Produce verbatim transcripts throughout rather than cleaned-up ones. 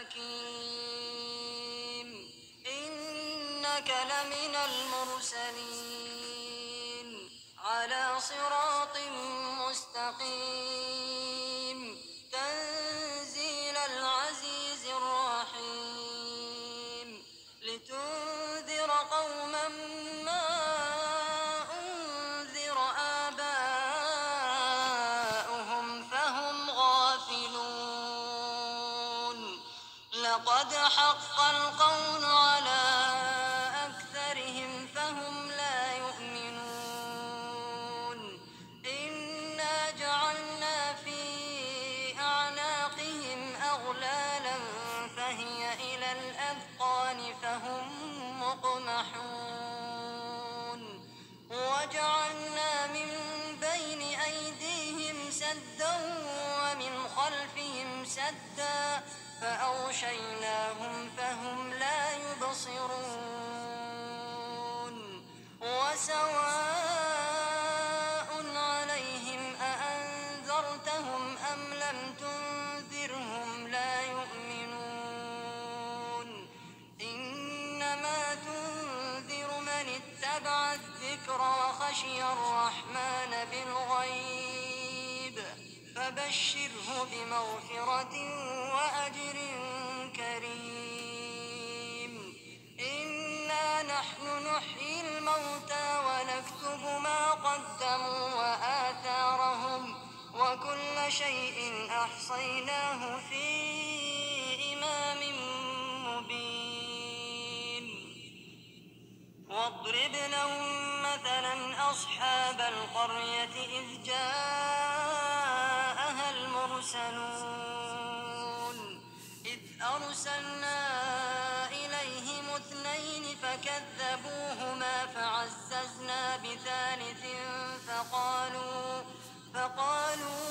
حكيم إنك لمن المرسلين على صراط مستقيم تنزيل العزيز الرحيم لتنذر قوما ما أنذر آباؤهم فهم غافلون لقد حق القول على أكثرهم فهم لا يؤمنون إنا جعلنا في أعناقهم أغلالا فهي إلى الأذقان فهم مقمحون وجعلنا من بين أيديهم سدا ومن خلفهم سدا فأغشيناهم فهم لا يبصرون وسواء عليهم أأنذرتهم أم لم تنذرهم لا يؤمنون إنما تنذر من اتبع الذكر وخشي الرحمن بالغيب فبشره بمغفرة وأجر كريم إنا نحن نحيي الموتى ونكتب ما قدموا وآثارهم وكل شيء أحصيناه في إمام مبين واضرب لهم مثلا أصحاب القرية إذ جاءها المرسلون إذ أرسلنا إليهم اثنين فكذبوهما فعززنا بثالث فقالوا فقالوا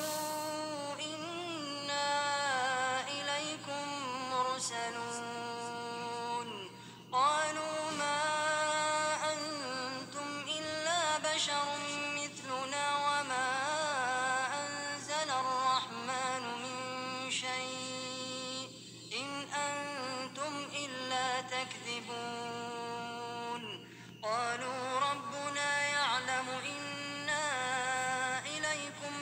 إنا إليكم مرسلون قالوا ما أنتم إلا بشر مثلنا وما أنزل الرحمن من شيء إن أنتم إلا تكذبون قالوا ربنا يعلم إنا إليكم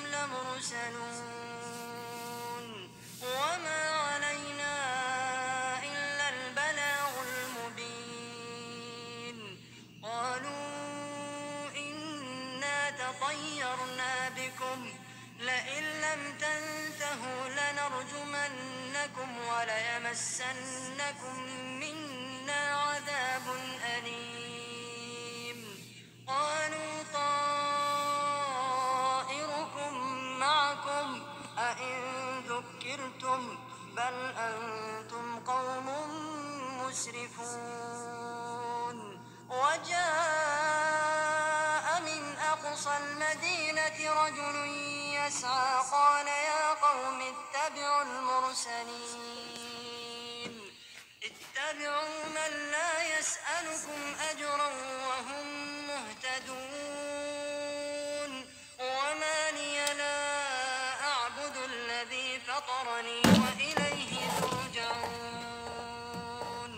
لمرسلون وما علينا إلا البلاغ المبين قالوا إنا تطيرنا بكم لئن لم تنتهوا لنرجمنكم وليمسنكم منا عذاب أليم قالوا طائركم معكم أئن ذكرتم بل أنتم قوم مسرفون وجاء من أقصى المدينة رجل يسعى قال يا قوم اتبعوا المرسلين اتبعوا من لا يسألكم أجرا وهم مهتدون وما لي لا أعبد الذي فطرني وإليه ترجعون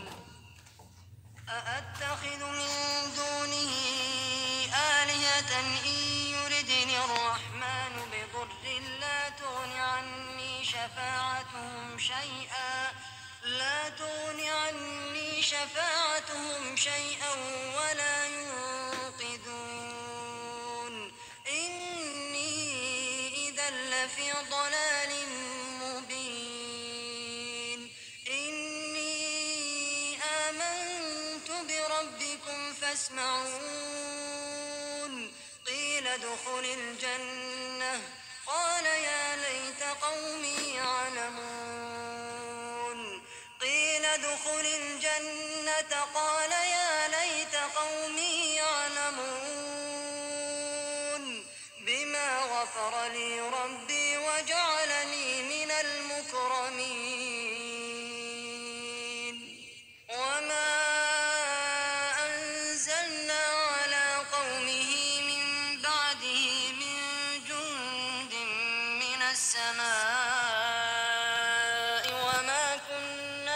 أأتخذ من دونه آلهة إن يردني الرحمن بضر لا تغن عني شفاعتهم شيئا لا تغن عني شفاعتهم شيئا ولا ينقذون إني إذا لفي ضلال مبين إني آمنت بربكم فاسمعون قيل ادخل الجنة قال يا ليت قومي يعلمون قيل ادخل الجنة قال يا ليت قومي يعلمون بما غفر لي ربي وجعلني من المكرمين وما أنزلنا على قومه من بعده من جند من السماء وما كنا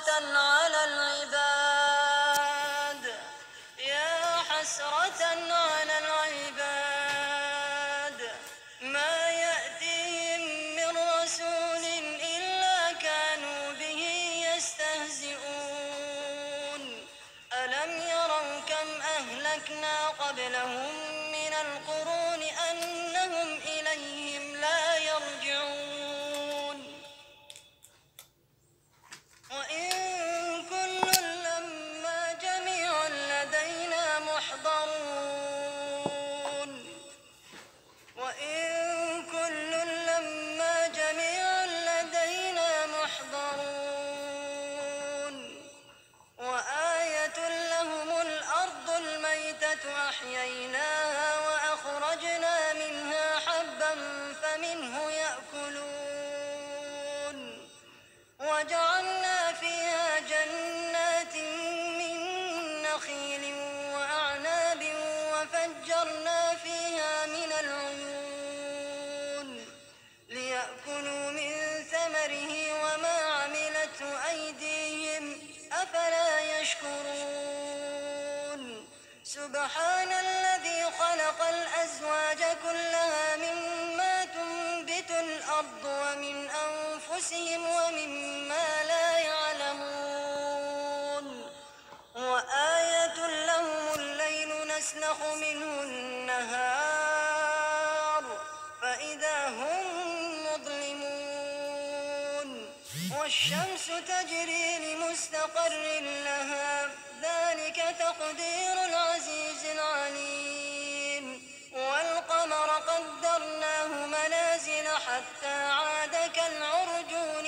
حسرة على العباد يا حسرة على العباد ما يأتيهم من رسول إلا كانوا به يستهزئون ألم يروا كم أهلكنا قبلهم من القرون أنهم إليهم لا يرجعون وإن كل لما جميع لدينا محضرون وإن كل لما جميع لدينا محضرون وآية لهم الأرض الميتة أحييناها وأخرجنا منها حبا فمنه يأكلون وجعلنا فيها جنات من نخيل وأعناب وفجرنا فيها من العيون ليأكلوا من ثمره وما عملته أيديهم أفلا يشكرون سبحان الذي خلق الأزواج كلها مما تنبت الأرض ومن أنفسهم ومما لا يعلمون وآية لهم الليل نسلخ منه النهار فإذا هم مظلمون والشمس تجري لمستقر لها ذلك تقدير العزيز العليم والقمر قدرناه منازل حتى عاد كالعرجون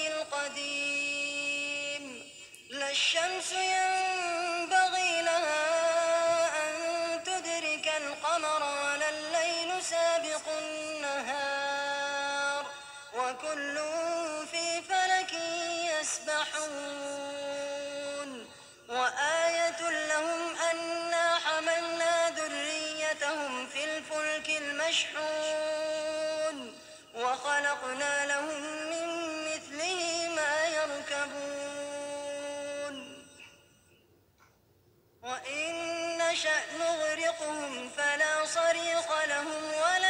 القديم لا الشمس ينبغي لها أن تدرك القمر ولا الليل سابق النهار وكل في فلك يسبحون وآية لهم أنا حملنا ذريتهم في الفلك المشحون وخلقنا لهم من مثله ما يركبون وإن نشأ نغرقهم فلا صريخ لهم ولا